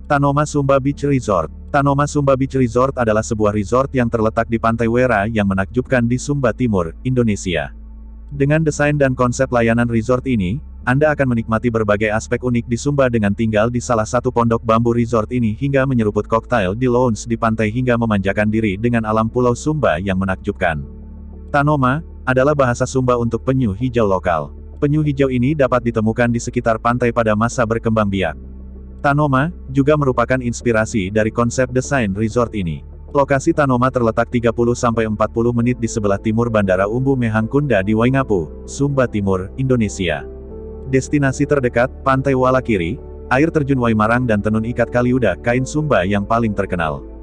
Tanoma Sumba Beach Resort. Tanoma Sumba Beach Resort adalah sebuah resort yang terletak di Pantai Wera yang menakjubkan di Sumba Timur, Indonesia. Dengan desain dan konsep layanan resort ini, Anda akan menikmati berbagai aspek unik di Sumba dengan tinggal di salah satu pondok bambu resort ini hingga menyeruput koktail di lounge di pantai hingga memanjakan diri dengan alam Pulau Sumba yang menakjubkan. Tanoma adalah bahasa Sumba untuk penyu hijau lokal. Penyu hijau ini dapat ditemukan di sekitar pantai pada masa berkembang biak. Tanoma juga merupakan inspirasi dari konsep desain resort ini. Lokasi Tanoma terletak 30-40 menit di sebelah timur Bandara Umbu Mehangkunda di Waingapu, Sumba Timur, Indonesia. Destinasi terdekat, Pantai Walakiri, air terjun Waimarang dan tenun ikat Kaliuda, kain Sumba yang paling terkenal.